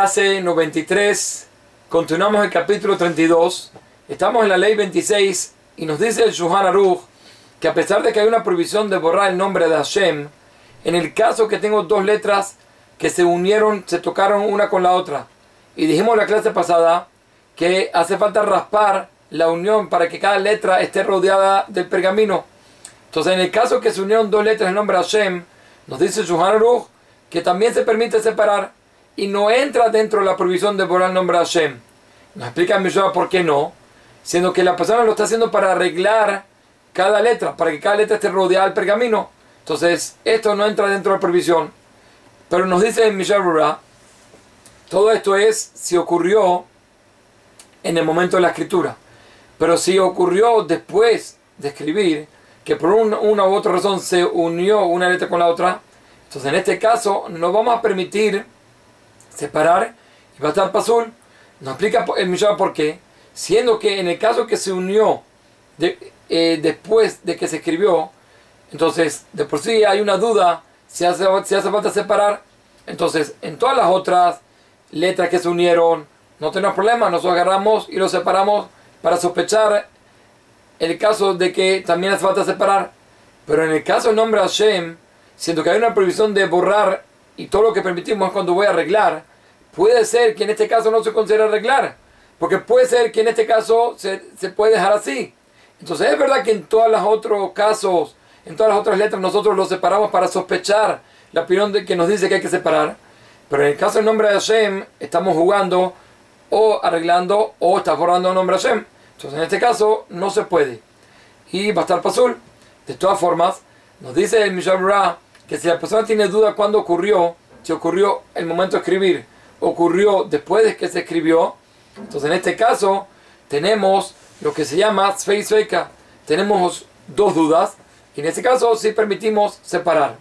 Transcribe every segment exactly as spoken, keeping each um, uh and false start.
Clase noventa y tres, continuamos el capítulo treinta y dos, estamos en la ley veintiséis y nos dice el Shulchan Aruch que a pesar de que hay una prohibición de borrar el nombre de Hashem, en el caso que tengo dos letras que se unieron, se tocaron una con la otra, y dijimos en la clase pasada que hace falta raspar la unión para que cada letra esté rodeada del pergamino. Entonces, en el caso que se unieron dos letras del nombre Hashem, nos dice el Shulchan Aruch que también se permite separar y no entra dentro de la prohibición de borrar el nombre Hashem. Nos explica el Mishnah por qué no, siendo que la persona lo está haciendo para arreglar cada letra, para que cada letra esté rodeada del pergamino. Entonces, esto no entra dentro de la prohibición. Pero nos dice el Mishnah, todo esto es si ocurrió en el momento de la escritura. Pero si ocurrió después de escribir, que por una, una u otra razón se unió una letra con la otra, entonces en este caso no vamos a permitir separar y va a estar pasul. Nos explica el Mishnah por qué, siendo que en el caso que se unió de, eh, después de que se escribió, entonces de por sí hay una duda si hace, si hace falta separar. Entonces en todas las otras letras que se unieron no tenemos problema, nosotros agarramos y lo separamos para sospechar el caso de que también hace falta separar. Pero en el caso del nombre Hashem, siendo que hay una prohibición de borrar y todo lo que permitimos es cuando voy a arreglar, puede ser que en este caso no se considere arreglar, porque puede ser que en este caso se, se puede dejar así. Entonces es verdad que en todos los otros casos, en todas las otras letras nosotros lo separamos para sospechar la opinión de que nos dice que hay que separar, pero en el caso del nombre de Hashem estamos jugando o arreglando o está borrando el nombre de Hashem. Entonces en este caso no se puede y va a estar pasul. De todas formas, nos dice el Mishnah que si la persona tiene duda cuándo ocurrió, si ocurrió el momento de escribir, ocurrió después de que se escribió, entonces en este caso tenemos lo que se llama Tzvei Sveika, tenemos dos dudas y en este caso sí permitimos separar.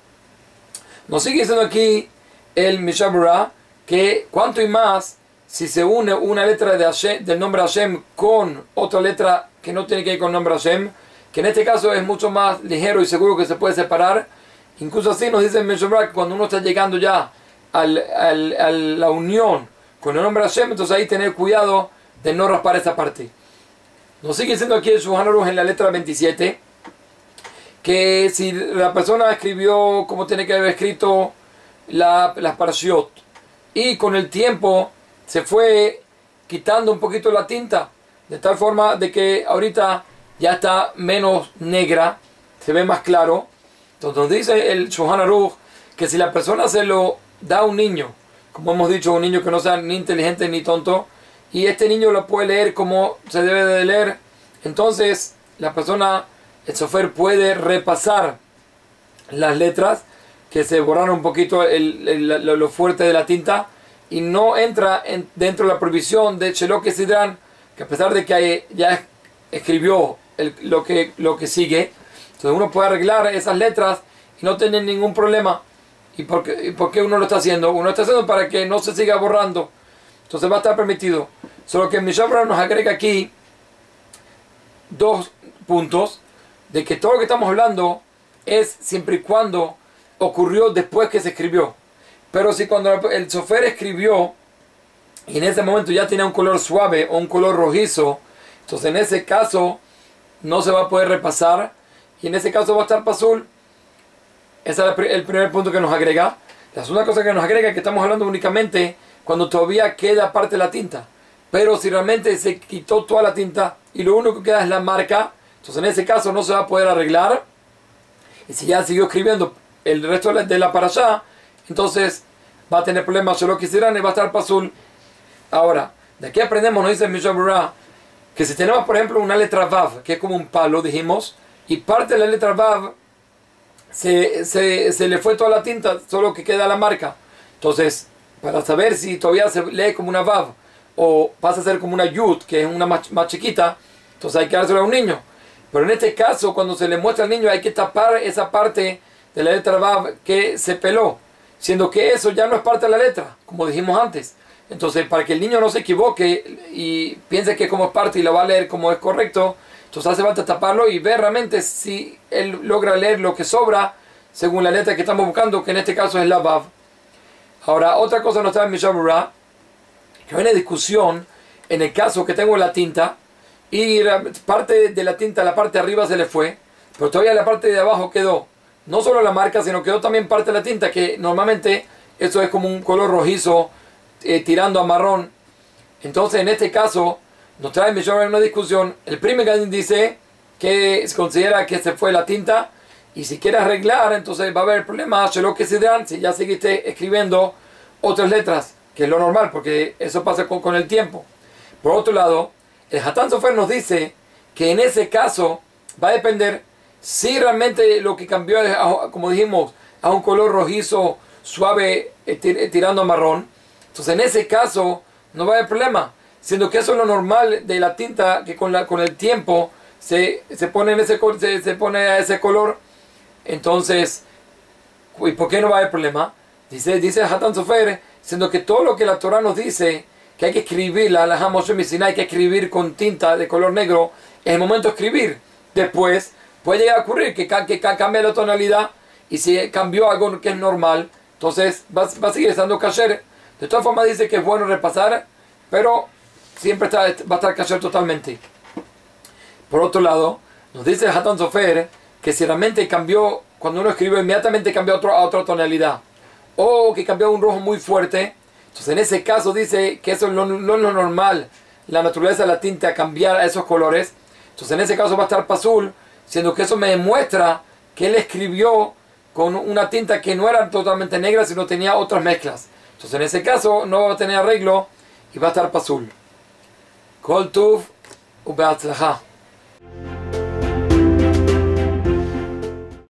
Nos sigue diciendo aquí el Mishnah que cuanto y más si se une una letra de Hashem, del nombre Hashem con otra letra que no tiene que ver con el nombre Hashem, que en este caso es mucho más ligero y seguro que se puede separar. Incluso así nos dice el Mishnah que cuando uno está llegando ya al, al, a la unión con el nombre Hashem, entonces ahí tener cuidado de no raspar esa parte. Nos sigue diciendo aquí el Shulchan Aruch en la letra veintisiete que si la persona escribió como tiene que haber escrito la, las parashiot y con el tiempo se fue quitando un poquito la tinta de tal forma de que ahorita ya está menos negra, se ve más claro. Entonces nos dice el Shulchan Aruch que si la persona se lo da a un niño, como hemos dicho, un niño que no sea ni inteligente ni tonto, y este niño lo puede leer como se debe de leer, entonces la persona, el sofer, puede repasar las letras que se borraron un poquito el, el, lo, lo fuerte de la tinta y no entra en, dentro de la prohibición de Shelok Sidran, que a pesar de que hay, ya escribió el, lo, que, lo que sigue, entonces uno puede arreglar esas letras y no tener ningún problema. ¿Y por qué, y por qué uno lo está haciendo? Uno lo está haciendo para que no se siga borrando. Entonces va a estar permitido. Solo que Mishnah nos agrega aquí dos puntos de que todo lo que estamos hablando es siempre y cuando ocurrió después que se escribió. Pero si cuando el sofer escribió y en ese momento ya tenía un color suave o un color rojizo, entonces en ese caso no se va a poder repasar y en ese caso va a estar pasul. Ese es el primer punto que nos agrega. La segunda cosa que nos agrega es que estamos hablando únicamente cuando todavía queda parte de la tinta. Pero si realmente se quitó toda la tinta y lo único que queda es la marca, entonces en ese caso no se va a poder arreglar. Y si ya siguió escribiendo el resto de la parashá, entonces va a tener problemas. Yo lo quisieran y va a estar pasul. Ahora, de aquí aprendemos, nos dice el Mishnah, que si tenemos por ejemplo una letra Vav, que es como un palo, dijimos, y parte de la letra Vav Se, se, se le fue toda la tinta, solo que queda la marca. Entonces, para saber si todavía se lee como una Vav o pasa a ser como una Yud, que es una más, más chiquita, entonces hay que dárselo a un niño. Pero en este caso, cuando se le muestra al niño, hay que tapar esa parte de la letra Vav que se peló, siendo que eso ya no es parte de la letra, como dijimos antes. Entonces, para que el niño no se equivoque y piense que como es parte y lo va a leer como es correcto, entonces hace falta taparlo y ver realmente si él logra leer lo que sobra según la letra que estamos buscando, que en este caso es la Vav. Ahora, otra cosa nos trae el Mishnah que hay una discusión en el caso que tengo la tinta y la parte de la tinta, la parte de arriba se le fue, pero todavía la parte de abajo quedó. No solo la marca, sino quedó también parte de la tinta, que normalmente eso es como un color rojizo eh, tirando a marrón. Entonces en este caso nos trae Mishnah una discusión. El primer Gadin dice que se considera que se fue la tinta y si quiere arreglar, entonces va a haber problema lo que se dan si ya seguiste escribiendo otras letras, que es lo normal porque eso pasa con, con el tiempo. Por otro lado, el Hatán Sofer nos dice que en ese caso va a depender si realmente lo que cambió es, como dijimos, a un color rojizo suave tirando a marrón. Entonces en ese caso no va a haber problema, siendo que eso es lo normal de la tinta, que con, la, con el tiempo se, se, pone en ese, se, se pone a ese color. Entonces, ¿y por qué no va a haber problema? Dice, dice Hatán Sofer, siendo que todo lo que la Torah nos dice que hay que escribir, la halajá Moshe Misinai, hay que escribir con tinta de color negro, es el momento de escribir. Después puede llegar a ocurrir que, que cambie la tonalidad, y si cambió algo que es normal, entonces va, va a seguir estando kasher. De todas formas dice que es bueno repasar, pero siempre está, va a estar kasher totalmente. Por otro lado, nos dice Hatán Sofer que si realmente cambió, cuando uno escribe inmediatamente cambió a, otro, a otra tonalidad, o que cambió a un rojo muy fuerte, entonces en ese caso dice que eso no es lo, lo normal, la naturaleza de la tinta cambiar a esos colores. Entonces en ese caso va a estar pasul, siendo que eso me demuestra que él escribió con una tinta que no era totalmente negra, sino tenía otras mezclas. Entonces en ese caso no va a tener arreglo y va a estar pasul. Kol tuv ubeatzlacha.